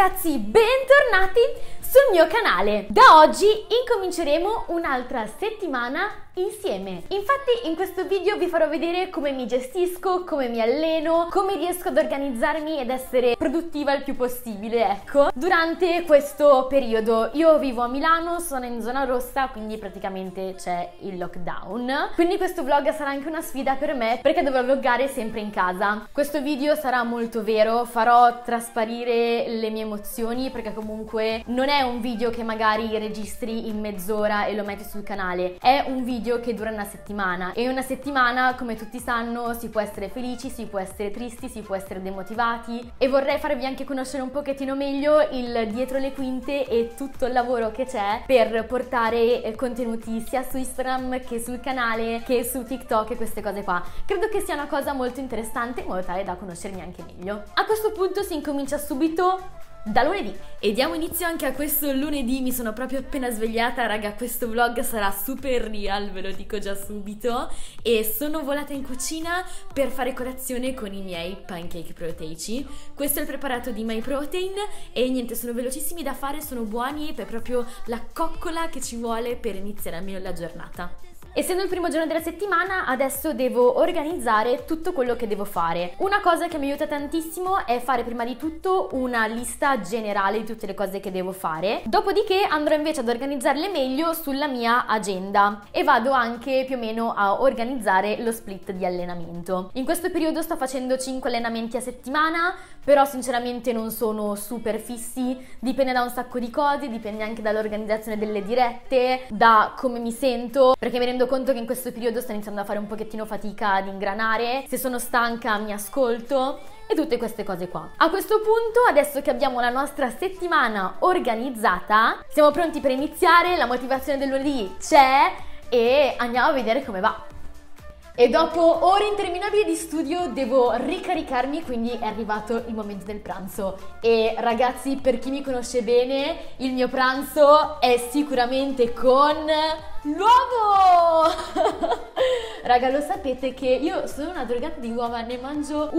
ragazzi, bentornati sul mio canale. Da oggi incominceremo un'altra settimana insieme. Infatti in questo video vi farò vedere come mi gestisco, come mi alleno, come riesco ad organizzarmi ed essere produttiva il più possibile, ecco, durante questo periodo. Io vivo a Milano, sono in zona rossa, quindi praticamente c'è il lockdown. Quindi questo vlog sarà anche una sfida per me, perché dovrò vloggare sempre in casa. Questo video sarà molto vero, farò trasparire le mie emozioni, perché comunque non è un video che magari registri in mezz'ora e lo metti sul canale, è un video che dura una settimana, e una settimana, come tutti sanno, si può essere felici, si può essere tristi, si può essere demotivati, e vorrei farvi anche conoscere un pochettino meglio il dietro le quinte e tutto il lavoro che c'è per portare contenuti sia su Instagram che sul canale che su TikTok e queste cose qua. Credo che sia una cosa molto interessante, in modo tale da conoscermi anche meglio. A questo punto si incomincia subito da lunedì e diamo inizio anche a questo lunedì. Mi sono proprio appena svegliata, raga, questo vlog sarà super real, ve lo dico già subito, e sono volata in cucina per fare colazione con i miei pancake proteici. Questo è il preparato di MyProtein e niente, sono velocissimi da fare, sono buoni, è proprio la coccola che ci vuole per iniziare almeno la giornata. Essendo il primo giorno della settimana, adesso devo organizzare tutto quello che devo fare. Una cosa che mi aiuta tantissimo è fare prima di tutto una lista generale di tutte le cose che devo fare, dopodiché andrò invece ad organizzarle meglio sulla mia agenda e vado anche più o meno a organizzare lo split di allenamento. In questo periodo sto facendo 5 allenamenti a settimana, però sinceramente non sono super fissi, dipende da un sacco di cose, dipende anche dall'organizzazione delle dirette, da come mi sento, perché mi rendo conto che in questo periodo sto iniziando a fare un pochettino fatica ad ingranare. Se sono stanca mi ascolto e tutte queste cose qua. A questo punto, adesso che abbiamo la nostra settimana organizzata, siamo pronti per iniziare, la motivazione del lunedì c'è e andiamo a vedere come va. E dopo ore interminabili di studio devo ricaricarmi, quindi è arrivato il momento del pranzo. E ragazzi, per chi mi conosce bene, il mio pranzo è sicuramente con l'uovo! Raga, lo sapete che io sono una drogata di uova, ne mangio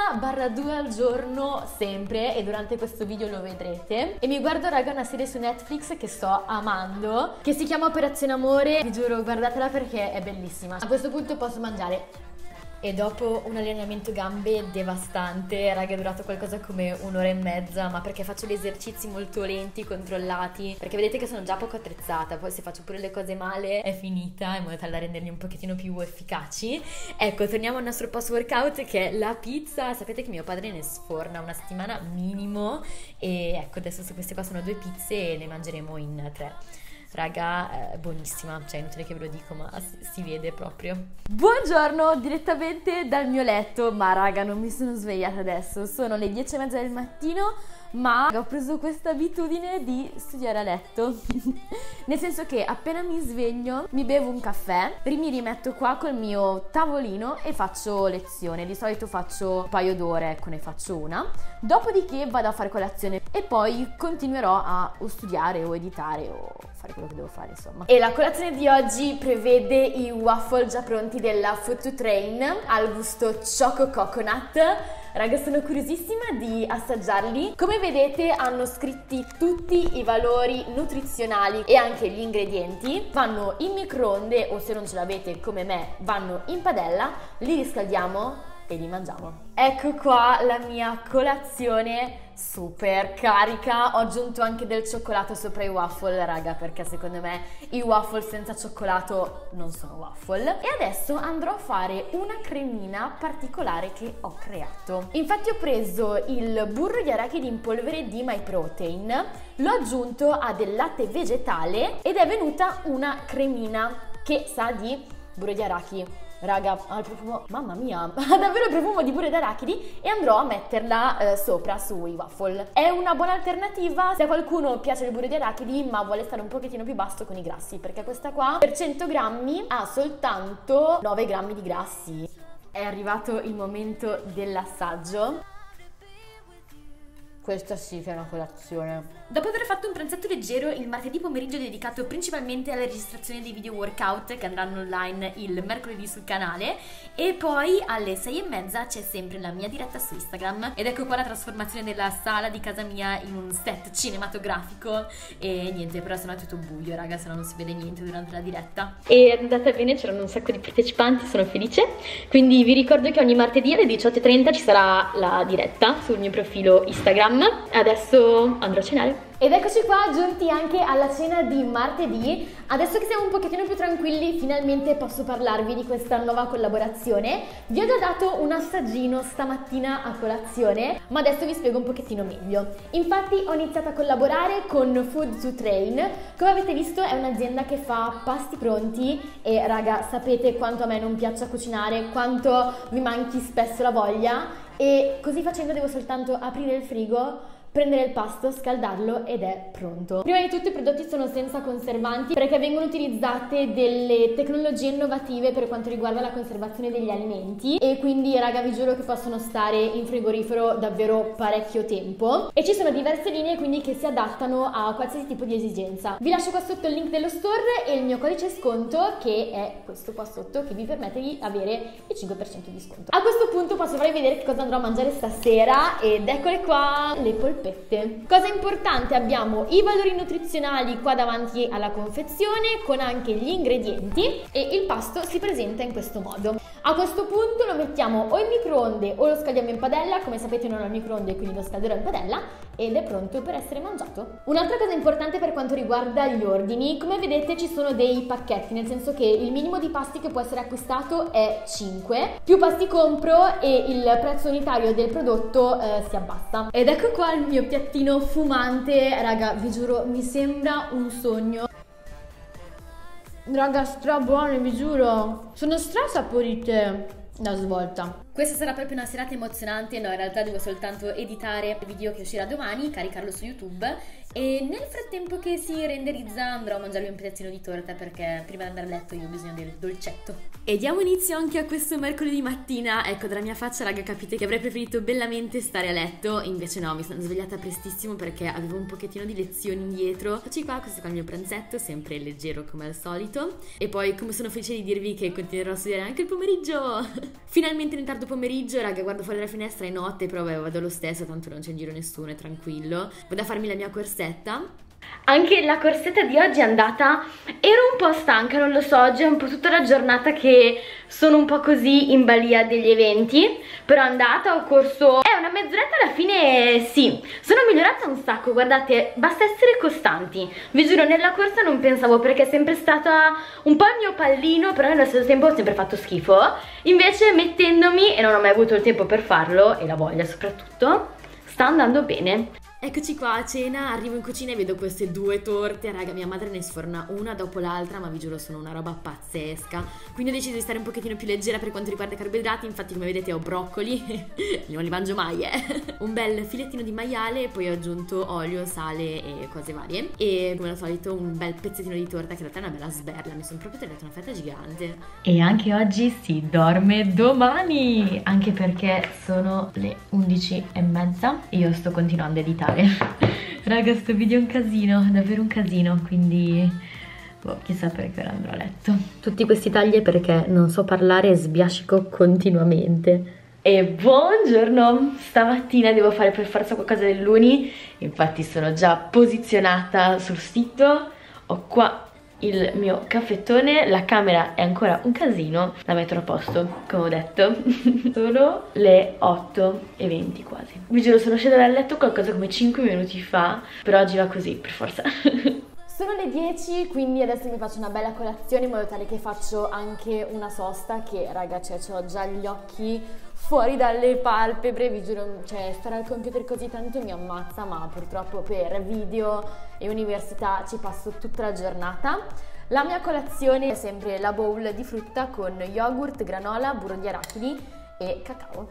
1-2 al giorno sempre, e durante questo video lo vedrete. E mi guardo, raga, una serie su Netflix che sto amando, che si chiama Operazione Amore. Vi giuro, guardatela perché è bellissima. A questo punto posso mangiare. E dopo un allenamento gambe devastante, raga, è durato qualcosa come 1 ora e mezza, ma perché faccio gli esercizi molto lenti, controllati, perché vedete che sono già poco attrezzata, poi se faccio pure le cose male è finita, in modo tale da renderli un pochettino più efficaci. Ecco, torniamo al nostro post workout, che è la pizza. Sapete che mio padre ne sforna una settimana minimo, e ecco, adesso queste qua sono 2 pizze e ne mangeremo in 3. Raga, buonissima, cioè inutile che ve lo dico, ma si vede proprio. Buongiorno, direttamente dal mio letto, ma raga, non mi sono svegliata adesso, sono le 10:30 del mattino, ma ho preso questa abitudine di studiare a letto. Nel senso che appena mi sveglio mi bevo un caffè, mi rimetto qua col mio tavolino e faccio lezione. Di solito faccio un paio d'ore, ecco, ne faccio una, dopodiché vado a fare colazione e poi continuerò a o studiare o editare o fare quello che devo fare, insomma. E la colazione di oggi prevede i waffle già pronti della Food to Train al gusto Choco Coconut. Raga, sono curiosissima di assaggiarli. Come vedete hanno scritti tutti i valori nutrizionali e anche gli ingredienti. Vanno in microonde, o se non ce l'avete come me vanno in padella, li riscaldiamo e li mangiamo. Ecco qua la mia colazione super carica. Ho aggiunto anche del cioccolato sopra i waffle, raga, perché secondo me i waffle senza cioccolato non sono waffle. E adesso andrò a fare una cremina particolare che ho creato. Infatti ho preso il burro di arachidi in polvere di MyProtein, l'ho aggiunto a del latte vegetale ed è venuta una cremina che sa di burro di arachidi. Raga, ha il profumo, mamma mia, ha davvero il profumo di burro d'arachidi, e andrò a metterla sopra sui waffle. È una buona alternativa se a qualcuno piace il burro di arachidi ma vuole stare un pochettino più basso con i grassi, perché questa qua per 100 grammi ha soltanto 9 grammi di grassi. È arrivato il momento dell'assaggio. Questa sì che è una colazione. Dopo aver fatto un pranzetto leggero, il martedì pomeriggio è dedicato principalmente alla registrazione dei video workout che andranno online il mercoledì sul canale, e poi alle 6:30 c'è sempre la mia diretta su Instagram. Ed ecco qua la trasformazione della sala di casa mia in un set cinematografico. E niente, però sennò è tutto buio, raga, se no non si vede niente durante la diretta. E è andata bene, c'erano un sacco di partecipanti, sono felice. Quindi vi ricordo che ogni martedì alle 18:30 ci sarà la diretta sul mio profilo Instagram. Adesso andrò a cenare. Ed eccoci qua, giunti anche alla cena di martedì. Adesso che siamo un pochettino più tranquilli, finalmente posso parlarvi di questa nuova collaborazione. Vi ho già dato un assaggino stamattina a colazione, ma adesso vi spiego un pochettino meglio. Infatti ho iniziato a collaborare con Food to Train. Come avete visto è un'azienda che fa pasti pronti e raga, sapete quanto a me non piaccia cucinare, quanto mi manchi spesso la voglia, e così facendo devo soltanto aprire il frigo, prendere il pasto, scaldarlo ed è pronto. Prima di tutto i prodotti sono senza conservanti perché vengono utilizzate delle tecnologie innovative per quanto riguarda la conservazione degli alimenti, e quindi raga vi giuro che possono stare in frigorifero davvero parecchio tempo, e ci sono diverse linee quindi che si adattano a qualsiasi tipo di esigenza. Vi lascio qua sotto il link dello store e il mio codice sconto, che è questo qua sotto, che vi permette di avere il 5% di sconto. A questo punto posso farvi vedere che cosa andrò a mangiare stasera, ed eccole qua le polpette. Cosa importante, abbiamo i valori nutrizionali qua davanti alla confezione con anche gli ingredienti, e il pasto si presenta in questo modo. A questo punto lo mettiamo o in microonde o lo scaldiamo in padella. Come sapete non ho il microonde, quindi lo scalderò in padella ed è pronto per essere mangiato. Un'altra cosa importante per quanto riguarda gli ordini, come vedete ci sono dei pacchetti, nel senso che il minimo di pasti che può essere acquistato è 5, più pasti compro e il prezzo unitario del prodotto si abbassa. Ed ecco qua il mio piattino fumante, raga vi giuro mi sembra un sogno. Raga, stra buone, vi giuro. Sono stra saporite. Da svolta. Questa sarà proprio una serata emozionante. No, in realtà devo soltanto editare il video che uscirà domani, caricarlo su YouTube, e nel frattempo che si renderizza andrò a mangiarmi un pezzettino di torta, perché prima di andare a letto io ho bisogno del dolcetto. E diamo inizio anche a questo mercoledì mattina. Ecco, dalla mia faccia, raga, capite che avrei preferito bellamente stare a letto, invece no, mi sono svegliata prestissimo perché avevo un pochettino di lezioni indietro. Eccoci qua, questo è il mio pranzetto, sempre leggero come al solito. E poi, come sono felice di dirvi che continuerò a studiare anche il pomeriggio. Finalmente nel tardo pomeriggio, raga, guardo fuori dalla finestra, è notte, però vado lo stesso, tanto non c'è in giro nessuno, è tranquillo. Vado a farmi la mia corsetta. Anche la corsetta di oggi è andata, ero un po' stanca, non lo so, oggi è un po' tutta la giornata che sono un po' così in balia degli eventi, però è andata, ho corso, una mezz'oretta alla fine, sì, sono migliorata un sacco, guardate, basta essere costanti, vi giuro nella corsa non pensavo, perché è sempre stata un po' il mio pallino, però nello stesso tempo ho sempre fatto schifo, invece mettendomi, e non ho mai avuto il tempo per farlo, e la voglia soprattutto, sta andando bene. Eccoci qua a cena, arrivo in cucina e vedo queste 2 torte, raga, mia madre ne sforna una dopo l'altra, ma vi giuro sono una roba pazzesca. Quindi ho deciso di stare un pochettino più leggera per quanto riguarda i carboidrati, infatti come vedete ho broccoli, non li mangio mai, un bel filettino di maiale, poi ho aggiunto olio, sale e cose varie, e come al solito un bel pezzettino di torta che in realtà è una bella sberla, mi sono proprio tagliata una fetta gigante. E anche oggi si dorme domani, anche perché sono le 11:30 e io sto continuando a editare. Raga, sto video è un casino, davvero un casino, quindi boh, chissà perché ora andrò a letto. Tutti questi tagli è perché non so parlare e sbiascico continuamente. E buongiorno, stamattina devo fare per forza qualcosa dell'uni, infatti sono già posizionata sul sito, ho qua il mio caffettone, la camera è ancora un casino, la metterò a posto, come ho detto. Sono le 8:20 quasi. Vi giuro, sono scesa dal letto qualcosa come 5 minuti fa, però oggi va così, per forza. Sono le 10, quindi adesso mi faccio una bella colazione in modo tale che faccio anche una sosta, che raga, cioè ho già gli occhi fuori dalle palpebre, vi giuro, cioè stare al computer così tanto mi ammazza, ma purtroppo per video e università ci passo tutta la giornata. La mia colazione è sempre la bowl di frutta con yogurt, granola, burro di arachidi e cacao.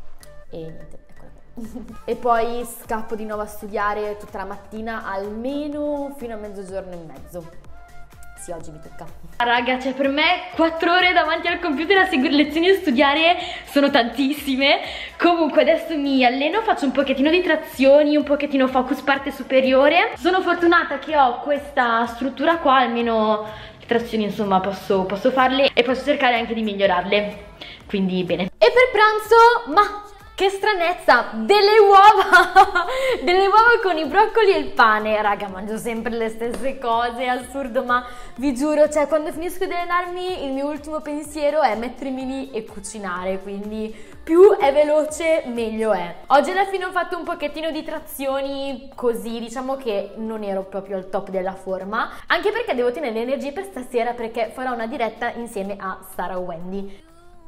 E niente, eccola qua. E poi scappo di nuovo a studiare tutta la mattina, almeno fino a 12:30. sì, oggi mi tocca. Raga, cioè per me 4 ore davanti al computer a seguire lezioni e studiare sono tantissime. Comunque adesso mi alleno, faccio un pochettino di trazioni, un pochettino focus parte superiore. Sono fortunata che ho questa struttura qua, almeno le trazioni insomma posso farle e posso cercare anche di migliorarle, quindi bene. E per pranzo, ma che stranezza, delle uova delle uova con i broccoli e il pane. Raga, mangio sempre le stesse cose, è assurdo, ma vi giuro, cioè quando finisco di allenarmi il mio ultimo pensiero è mettermi lì e cucinare, quindi più è veloce meglio è. Oggi alla fine ho fatto un pochettino di trazioni così, diciamo che non ero proprio al top della forma, anche perché devo tenere le energie per stasera, perché farò una diretta insieme a Sara Wendy.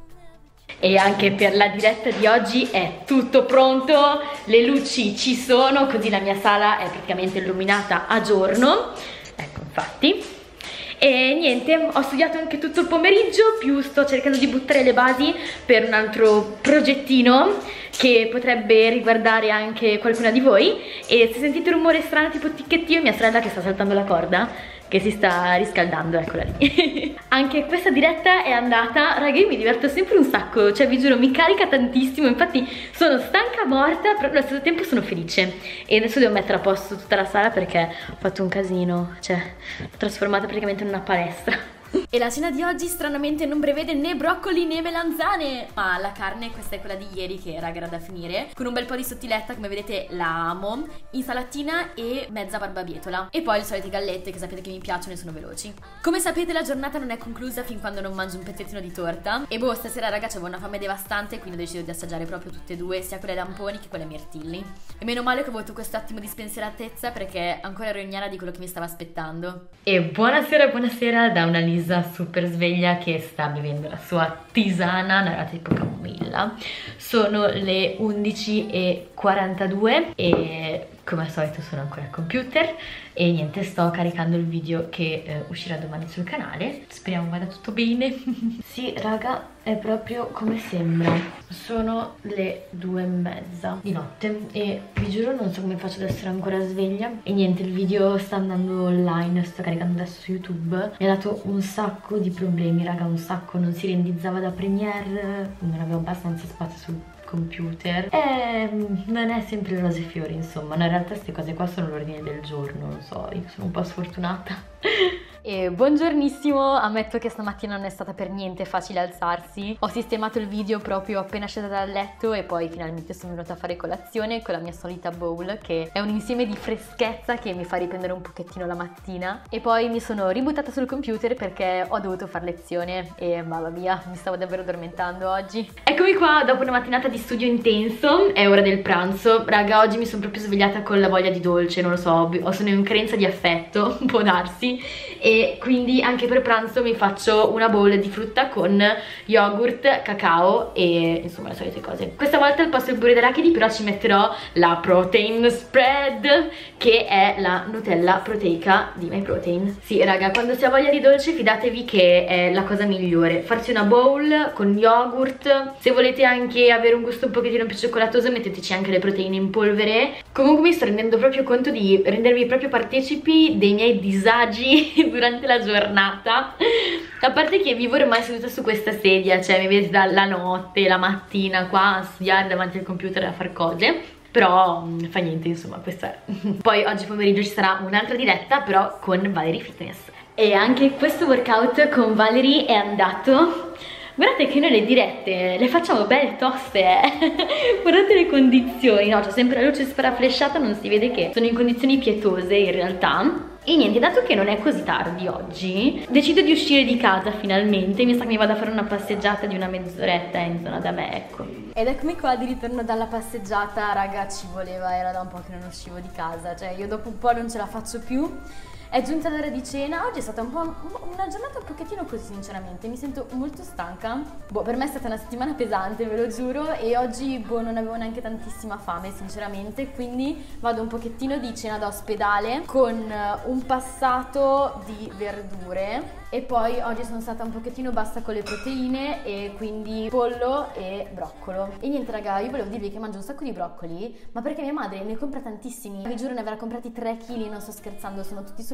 E anche per la diretta di oggi è tutto pronto, le luci ci sono, così la mia sala è praticamente illuminata a giorno, ecco infatti. E niente, ho studiato anche tutto il pomeriggio, più sto cercando di buttare le basi per un altro progettino che potrebbe riguardare anche qualcuna di voi. E se sentite un rumore strano tipo ticchettio, mia sorella che sta saltando la corda, che si sta riscaldando, eccola lì. Anche questa diretta è andata, raga, io mi diverto sempre un sacco, cioè vi giuro mi carica tantissimo, infatti sono stanca morta, però allo stesso tempo sono felice. E adesso devo mettere a posto tutta la sala perché ho fatto un casino, cioè l'ho trasformata praticamente in una palestra. E la cena di oggi stranamente non prevede né broccoli né melanzane, ma la carne, questa è quella di ieri che raga era da finire, con un bel po' di sottiletta, come vedete la amo, insalatina e mezza barbabietola, e poi le solite gallette che sapete che mi piacciono e sono veloci. Come sapete la giornata non è conclusa fin quando non mangio un pezzettino di torta, e boh, stasera raga c'avevo una fame devastante, quindi ho deciso di assaggiare proprio tutte e due, sia quelle lamponi che quelle mirtilli. E meno male che ho avuto questo attimo di spensieratezza, perché ancora ero ignara di quello che mi stava aspettando. E buonasera da una Lisa super sveglia che sta bevendo la sua tisana, una tipo camomilla. Sono le 11:42 e come al solito sono ancora al computer e niente, sto caricando il video che uscirà domani sul canale, speriamo vada tutto bene. Sì raga, è proprio come sembra, sono le 2:30 di notte e vi giuro non so come faccio ad essere ancora sveglia. E niente, il video sta andando online, sto caricando adesso su YouTube, mi ha dato un sacco di problemi raga, un sacco, non si rendizzava da Premiere, non avevo abbastanza spazio sul computer e non è sempre rose e fiori insomma, no, in realtà queste cose qua sono l'ordine del giorno, non so, io sono un po' sfortunata. E buongiornissimo, ammetto che stamattina non è stata per niente facile alzarsi. Ho sistemato il video proprio appena scesa dal letto e poi finalmente sono venuta a fare colazione con la mia solita bowl, che è un insieme di freschezza che mi fa riprendere un pochettino la mattina. E poi mi sono ributtata sul computer perché ho dovuto fare lezione e mamma mia, mi stavo davvero addormentando oggi. Eccomi qua dopo una mattinata di studio intenso, è ora del pranzo. Raga, oggi mi sono proprio svegliata con la voglia di dolce, non lo so, sono in carenza di affetto, può darsi, e quindi anche per pranzo mi faccio una bowl di frutta con yogurt, cacao e insomma le solite cose. Questa volta al posto del burro d'arachidi però ci metterò la protein spread, che è la Nutella proteica di MyProtein. Sì raga, quando si ha voglia di dolce fidatevi che è la cosa migliore, farsi una bowl con yogurt. Se volete anche avere un gusto un pochettino più cioccolato metteteci anche le proteine in polvere. Comunque mi sto rendendo proprio conto di rendervi proprio partecipi dei miei disagi durante la giornata, a parte che vivo ormai seduta su questa sedia, cioè mi vedete dalla notte, la mattina qua a studiare davanti al computer e a fare cose, però fa niente insomma, questa è. Poi oggi pomeriggio ci sarà un'altra diretta però con Valerie Fitness e anche questo workout con Valerie è andato. Guardate che noi le dirette le facciamo belle toste, guardate le condizioni, no, c'è sempre la luce sparaflesciata, non si vede che sono in condizioni pietose in realtà. E niente, dato che non è così tardi oggi, decido di uscire di casa finalmente, mi sa che mi vado a fare una passeggiata di una mezz'oretta in zona da me, ecco. Ed eccomi qua di ritorno dalla passeggiata, raga, ci voleva, era da un po' che non uscivo di casa, cioè io dopo un po' non ce la faccio più. È giunta l'ora di cena, oggi è stata una giornata un pochettino così sinceramente, mi sento molto stanca. Boh, per me è stata una settimana pesante, ve lo giuro, e oggi boh, non avevo neanche tantissima fame sinceramente, quindi vado un pochettino di cena da ospedale con un passato di verdure. E poi oggi sono stata un pochettino bassa con le proteine e quindi pollo e broccolo. E niente raga, io volevo dirvi che mangio un sacco di broccoli, ma perché mia madre ne compra tantissimi. Vi giuro ne avrà comprati 3 kg, non sto scherzando, sono tutti sul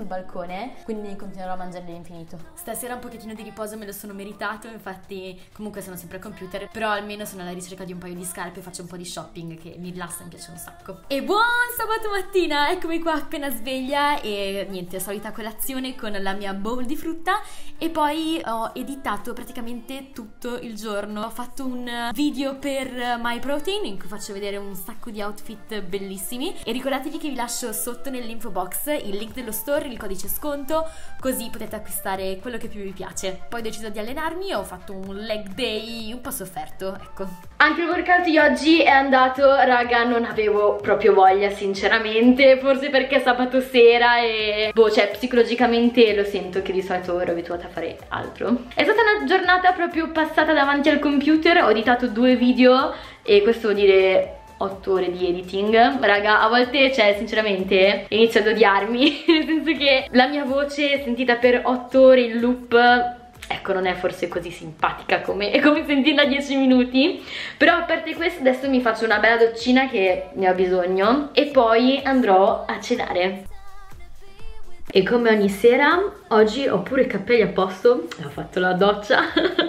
sul balcone, quindi continuerò a mangiare all'infinito. Stasera un pochettino di riposo me lo sono meritato, infatti comunque sono sempre al computer, però almeno sono alla ricerca di un paio di scarpe e faccio un po' di shopping che mi rilassa, mi piace un sacco. E buon sabato mattina, eccomi qua appena sveglia e niente, solita colazione con la mia bowl di frutta e poi ho editato praticamente tutto il giorno. Ho fatto un video per MyProtein in cui faccio vedere un sacco di outfit bellissimi e ricordatevi che vi lascio sotto nell'info box il link dello store, il codice sconto, così potete acquistare quello che più vi piace. Poi ho deciso di allenarmi e ho fatto un leg day un po' sofferto, ecco. Anche il workout di oggi è andato, raga, non avevo proprio voglia sinceramente, forse perché è sabato sera e boh, cioè psicologicamente lo sento che di solito ero abituata a fare altro. È stata una giornata proprio passata davanti al computer, ho editato 2 video e questo vuol dire 8 ore di editing. Raga, a volte, cioè, sinceramente inizio ad odiarmi nel senso che la mia voce sentita per 8 ore in loop, ecco, non è forse così simpatica come sentirla a 10 minuti. Però a parte questo adesso mi faccio una bella doccina che ne ho bisogno e poi andrò a cenare. E come ogni sera, oggi ho pure i capelli a posto, ho fatto la doccia.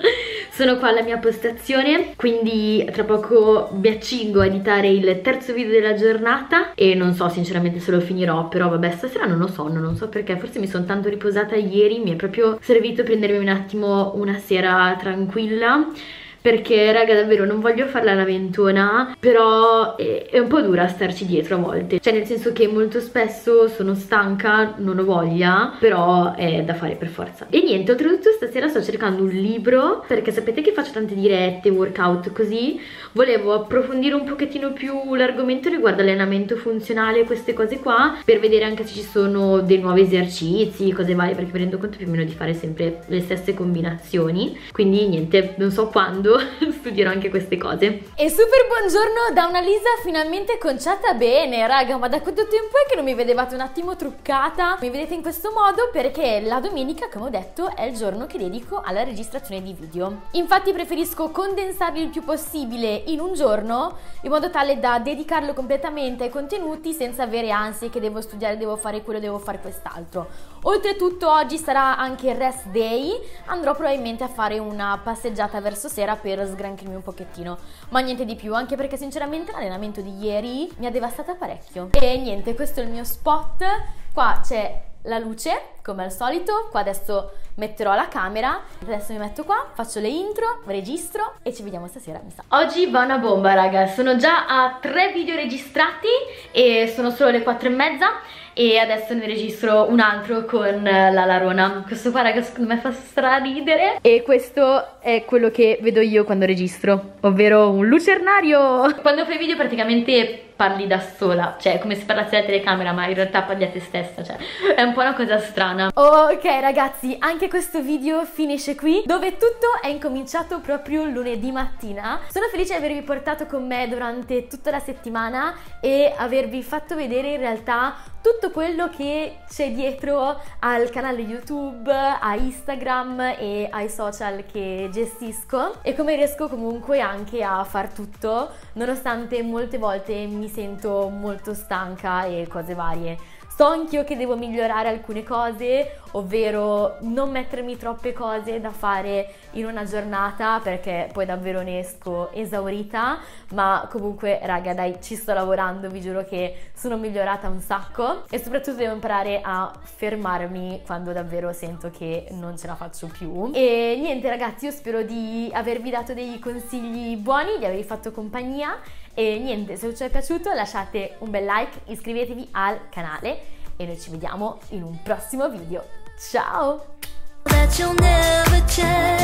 Sono qua alla mia postazione, quindi tra poco mi accingo a editare il terzo video della giornata e non so sinceramente se lo finirò, però vabbè, stasera non so perché, forse mi sono tanto riposata ieri, mi è proprio servito prendermi un attimo una sera tranquilla. Perché raga davvero non voglio farla la mentona, però è un po' dura starci dietro a volte. Cioè nel senso che molto spesso sono stanca, non ho voglia, però è da fare per forza. E niente, oltretutto stasera sto cercando un libro, perché sapete che faccio tante dirette, workout così. Volevo approfondire un pochettino più l'argomento riguardo allenamento funzionale, queste cose qua, per vedere anche se ci sono dei nuovi esercizi, cose varie, perché mi rendo conto più o meno di fare sempre le stesse combinazioni. Quindi niente, non so quando studierò anche queste cose. E super buongiorno da una Lisa finalmente conciata bene, raga, ma da quanto tempo è che non mi vedevate un attimo truccata? Mi vedete in questo modo perché la domenica, come ho detto, è il giorno che dedico alla registrazione di video. Infatti preferisco condensarli il più possibile in un giorno, in modo tale da dedicarlo completamente ai contenuti senza avere ansie che devo studiare, devo fare quello, devo fare quest'altro. Oltretutto oggi sarà anche rest day, andrò probabilmente a fare una passeggiata verso sera per sgranchirmi un pochettino, ma niente di più, anche perché sinceramente l'allenamento di ieri mi ha devastata parecchio. E niente, questo è il mio spot, qua c'è la luce come al solito, qua adesso metterò la camera, adesso mi metto qua, faccio le intro, registro e ci vediamo stasera, mi sa. Oggi va una bomba raga, sono già a 3 video registrati e sono solo le 4:30 e adesso ne registro un altro con la Larona. Questo qua raga secondo me fa straridere e questo è quello che vedo io quando registro, ovvero un lucernario. Quando fai video praticamente parli da sola, cioè è come se parlassi alla telecamera ma in realtà parli a te stessa, cioè è un po' una cosa strana. Ok ragazzi, anche questo video finisce qui, dove tutto è incominciato proprio lunedì mattina. Sono felice di avervi portato con me durante tutta la settimana e avervi fatto vedere in realtà tutto quello che c'è dietro al canale YouTube, a Instagram e ai social che gestisco e come riesco comunque anche a far tutto nonostante molte volte mi sento molto stanca e cose varie. So anch'io che devo migliorare alcune cose, ovvero non mettermi troppe cose da fare in una giornata perché poi davvero ne esco esaurita, ma comunque raga dai, ci sto lavorando, vi giuro che sono migliorata un sacco e soprattutto devo imparare a fermarmi quando davvero sento che non ce la faccio più. E niente ragazzi, io spero di avervi dato dei consigli buoni, di avervi fatto compagnia. E niente, se vi è piaciuto lasciate un bel like, iscrivetevi al canale e noi ci vediamo in un prossimo video. Ciao!